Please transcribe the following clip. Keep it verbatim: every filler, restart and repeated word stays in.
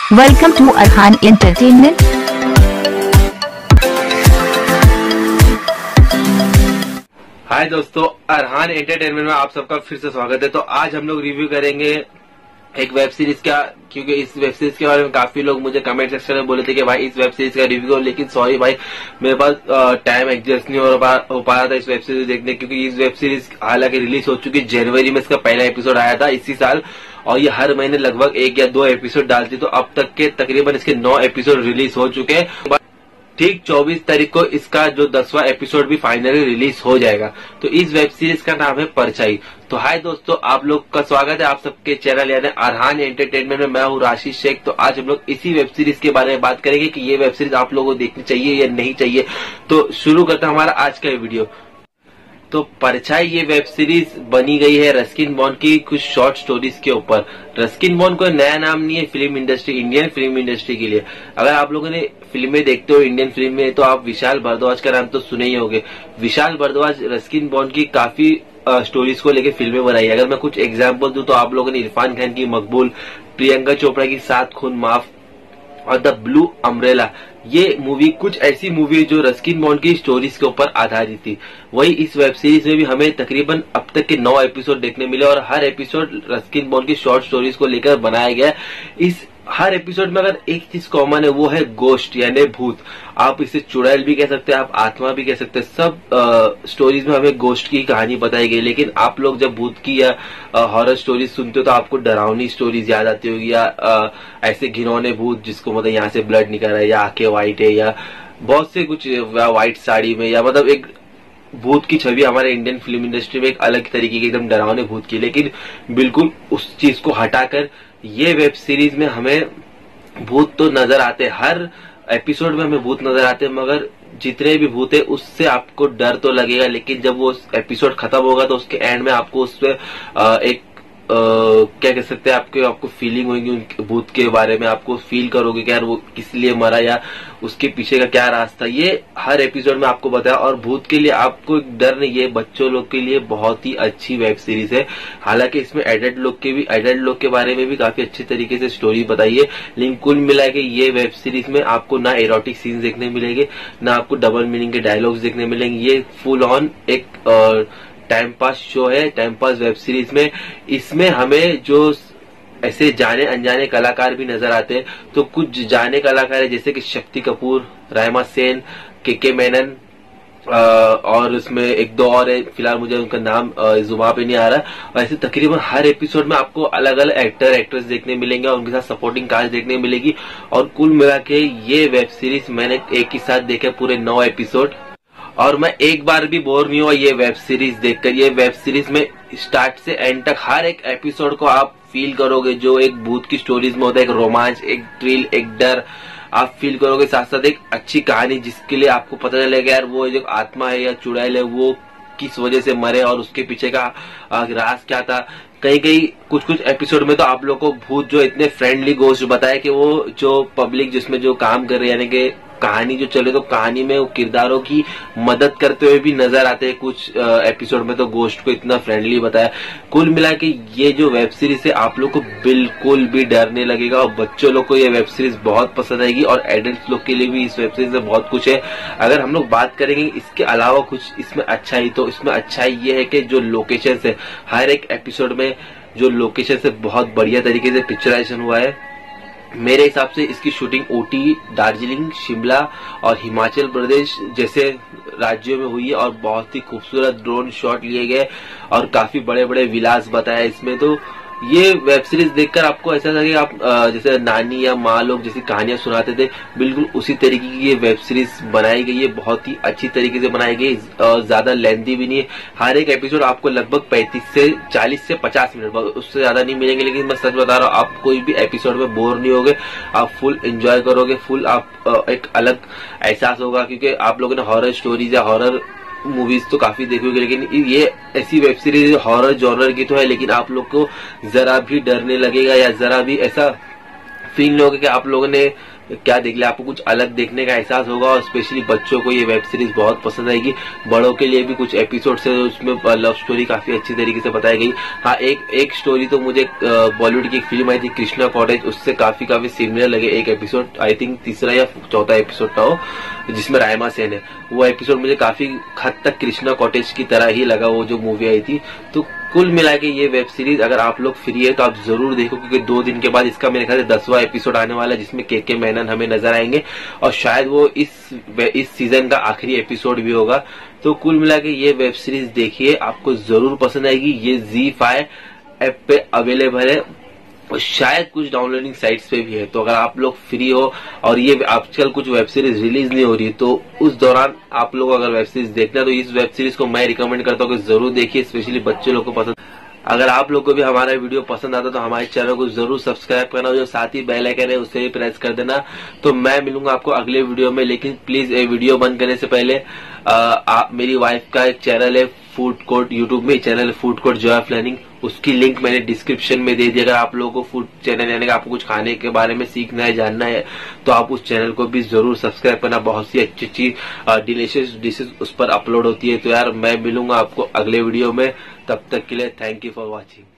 Welcome to Arhan Entertainment. हाय दोस्तों, Arhan entertainment में आप सबका फिर से स्वागत है। तो आज हम लोग रिव्यू करेंगे एक वेब सीरीज का, क्योंकि इस वेब सीरीज के बारे में काफी लोग मुझे कमेंट सेक्शन में बोले थे कि भाई इस वेब सीरीज का रिव्यू हो, लेकिन सॉरी भाई मेरे पास टाइम एडजस्ट नहीं हो पा हो पा रहा था इस वेब सीरीज देखने, क्योंकि इस वेब सीरीज हालांकि रिलीज हो चुकी जनवरी में इसका पहला एपिसोड आया था इसी साल, और ये हर महीने लगभग एक या दो एपिसोड डालती, तो अब तक के तकरीबन इसके नौ एपिसोड रिलीज हो चुके हैं। ठीक चौबीस तारीख को इसका जो दसवां एपिसोड भी फाइनली रिलीज हो जाएगा। तो इस वेब सीरीज का नाम है परछाई। तो हाय दोस्तों, आप लोग का स्वागत है आप सबके चैनल यानी अरहान एंटरटेनमेंट में। मैं हूँ राशिद शेख। तो आज हम लोग इसी वेब सीरीज के बारे में बात करेंगे कि ये वेब सीरीज आप लोगों को देखनी चाहिए या नहीं चाहिए। तो शुरू करते हैं हमारा आज का वीडियो। तो परछाई ये वेब सीरीज बनी गई है रस्किन बॉन्ड की कुछ शॉर्ट स्टोरीज के ऊपर। रस्किन बॉन्ड कोई नया नाम नहीं है film industry, Indian film industry के लिए। अगर आप लोगों ने फिल्में देखते हो इंडियन फिल्म में, तो आप विशाल भारद्वाज का नाम तो सुने ही होंगे। विशाल भारद्वाज रस्किन बॉन्ड की काफी स्टोरीज को लेकर फिल्में बनाई। अगर मैं कुछ एग्जाम्पल दूं तो आप लोगों ने इरफान खान की मकबूल, प्रियंका चोपड़ा की सात खून माफ और द ब्लू अम्ब्रेला, ये मूवी कुछ ऐसी मूवी है जो रस्किन बॉन्ड की स्टोरीज के ऊपर आधारित थी। वही इस वेब सीरीज में भी हमें तकरीबन अब तक के नौ एपिसोड देखने मिले, और हर एपिसोड रस्किन बॉन्ड की शॉर्ट स्टोरीज को लेकर बनाया गया है। इस हर एपिसोड में अगर एक चीज कॉमन है वो है गोस्ट यानी भूत। आप इसे चुड़ैल भी कह सकते हैं, आप आत्मा भी कह सकते हैं। सब स्टोरीज में हमें गोस्ट की कहानी बताई गई। लेकिन आप लोग जब भूत की या हॉरर स्टोरीज सुनते हो तो आपको डरावनी स्टोरीज याद आती होगी, या आ, ऐसे घिनौने भूत जिसको मतलब यहाँ से ब्लड निकल रहा है, या आंखें व्हाइट है, या बहुत से कुछ व्हाइट साड़ी में, या मतलब एक भूत की छवि हमारे इंडियन फिल्म इंडस्ट्री में एक अलग तरीके की एकदम डरावने भूत की। लेकिन बिल्कुल उस चीज को हटाकर ये वेब सीरीज में हमें भूत तो नजर आते, हर एपिसोड में हमें भूत नजर आते, मगर जितने भी भूत है उससे आपको डर तो लगेगा। लेकिन जब वो एपिसोड खत्म होगा तो उसके एंड में आपको उससे एक Uh, क्या कह सकते हैं, आपके आपको फीलिंग होगी उन भूत के बारे में। आपको फील करोगे कि यार वो किस लिए मरा या उसके पीछे का क्या रास्ता, ये हर एपिसोड में आपको बताया। और भूत के लिए आपको एक डर नहीं, ये बच्चों लोग के लिए बहुत ही अच्छी वेब सीरीज है। हालांकि इसमें एडल्ट लोग के भी एडल्ट लोग के बारे में भी काफी अच्छे तरीके से स्टोरी बताई है। लेकिन कुल मिला के ये वेब सीरीज में आपको ना एरोटिक सीन्स देखने मिलेंगे, ना आपको डबल मीनिंग के डायलॉग्स देखने मिलेंगे। ये फुल ऑन एक टाइम पास शो है, टाइम पास वेब सीरीज में। इसमें हमें जो ऐसे जाने अनजाने कलाकार भी नजर आते हैं, तो कुछ जाने कलाकार है जैसे कि शक्ति कपूर, रहमा सेन, के के मेनन, और उसमें एक दो और है, फिलहाल मुझे उनका नाम जुबान पे नहीं आ रहा। और ऐसे तकरीबन हर एपिसोड में आपको अलग अलग एक्टर एक्ट्रेस देखने मिलेंगे और उनके साथ सपोर्टिंग कास्ट देखने मिलेगी। और कुल मिला के ये वेब सीरीज मैंने एक ही साथ देखे पूरे नौ एपिसोड, और मैं एक बार भी बोर नहीं हुआ ये वेब सीरीज देखकर। ये वेब सीरीज में स्टार्ट से एंड तक हर एक एपिसोड को आप फील करोगे, जो एक भूत की स्टोरीज में होता है, एक रोमांच, एक थ्रिल, एक डर आप फील करोगे। साथ साथ एक अच्छी कहानी जिसके लिए आपको पता चलेगा यार वो जो आत्मा है या चुड़ैल है वो किस वजह से मरे और उसके पीछे का राज क्या था। कई कई कुछ कुछ एपिसोड में तो आप लोग को भूत जो इतने फ्रेंडली गोस्ट बताया कि वो जो पब्लिक जिसमें जो काम कर रहे हैं, यानी कि कहानी जो चले तो कहानी में वो किरदारों की मदद करते हुए भी नजर आते हैं कुछ एपिसोड में, तो गोस्ट को इतना फ्रेंडली बताया। कुल मिला के ये जो वेब सीरीज है आप लोग को बिल्कुल भी डर नहीं लगेगा, और बच्चों लोग को ये वेब सीरीज बहुत पसंद आएगी, और एडल्ट लोग के लिए भी इस वेब सीरीज में बहुत कुछ है। अगर हम लोग बात करेंगे इसके अलावा कुछ इसमें अच्छाई, तो इसमें अच्छाई ये है कि जो लोकेशन है हर एक एपिसोड में जो लोकेशन है बहुत बढ़िया तरीके से पिक्चराइजेशन हुआ है। मेरे हिसाब से इसकी शूटिंग ऊटी, दार्जिलिंग, शिमला और हिमाचल प्रदेश जैसे राज्यों में हुई है, और बहुत ही खूबसूरत ड्रोन शॉट लिए गए और काफी बड़े बड़े विलास बताया इसमें। तो ये वेब सीरीज देखकर आपको ऐसा लगेगा आप जैसे नानी या माँ लोग जैसी कहानियां सुनाते थे, बिल्कुल उसी तरीके की ये वेब सीरीज बनाई गई है। बहुत ही अच्छी तरीके से बनाई गई, ज्यादा लेंथी भी नहीं है। हर एक एपिसोड आपको लगभग पैंतीस से चालीस से पचास मिनट, उससे ज्यादा नहीं मिलेंगे। लेकिन मैं सच बता रहा हूँ, आप कोई भी एपिसोड में बोर नहीं होगे, आप फुल एंजॉय करोगे, फुल आप एक अलग एहसास होगा। क्योंकि आप लोगों ने हॉरर स्टोरीज या हॉरर मूवीज तो काफी देखी होगी, लेकिन ये ऐसी वेब सीरीज हॉरर जॉनर की तो है, लेकिन आप लोग को जरा भी डर नहीं लगेगा या जरा भी ऐसा फील नहीं होगा कि आप लोगों ने क्या देख लिया, आपको कुछ अलग देखने का एहसास होगा। और स्पेशली बच्चों को ये वेब सीरीज बहुत पसंद आएगी। बड़ों के लिए भी कुछ एपिसोड्स है उसमें लव स्टोरी काफी अच्छी तरीके से बताई गई। हाँ, एक एक स्टोरी तो मुझे बॉलीवुड की एक फिल्म आई थी कृष्णा कॉटेज, उससे काफी काफी सिमिलर लगे। एक एपिसोड आई थिंक तीसरा या चौथा एपिसोड था वो, जिसमें रायमा सेन है, वो एपिसोड मुझे काफी हद तक कृष्णा कॉटेज की तरह ही लगा, वो जो मूवी आई थी। तो कुल मिला के ये वेब सीरीज अगर आप लोग फ्री है तो आप जरूर देखो, क्योंकि दो दिन के बाद इसका मेरे ख्याल से दसवां एपिसोड आने वाला है, जिसमें के के मेनन हमें नजर आएंगे और शायद वो इस इस सीजन का आखिरी एपिसोड भी होगा। तो कुल मिला के ये वेब सीरीज देखिए, आपको जरूर पसंद आएगी। ये ज़ी फाइव ऐप पे अवेलेबल है और शायद कुछ डाउनलोडिंग साइट्स पे भी है। तो अगर आप लोग फ्री हो और ये आजकल कुछ वेब सीरीज रिलीज नहीं हो रही, तो उस दौरान आप लोग अगर वेब सीरीज देखना है तो इस वेब सीरीज को मैं रिकमेंड करता हूँ कि जरूर देखिए, स्पेशली बच्चे लोग को पसंद। अगर आप लोग को भी हमारा वीडियो पसंद आता तो हमारे चैनल को जरूर सब्सक्राइब करना, जो साथ ही बेल आइकन है उसे भी प्रेस कर देना। तो मैं मिलूंगा आपको अगले वीडियो में, लेकिन प्लीज ये वीडियो बंद करने से पहले आ, आप मेरी वाइफ का एक चैनल है फूड कोर्ट, यूट्यूब में चैनल है food court joy of learning, उसकी लिंक मैंने डिस्क्रिप्शन में दे दी। अगर आप लोगों को फूड चैनल यानी कि आपको कुछ खाने के बारे में सीखना है, जानना है, तो आप उस चैनल को भी जरूर सब्सक्राइब करना। बहुत सी अच्छी अच्छी डिलीशियस डिशेज उस पर अपलोड होती है। तो यार मैं मिलूंगा आपको अगले वीडियो में, तब तक के लिए थैंक यू फॉर वॉचिंग।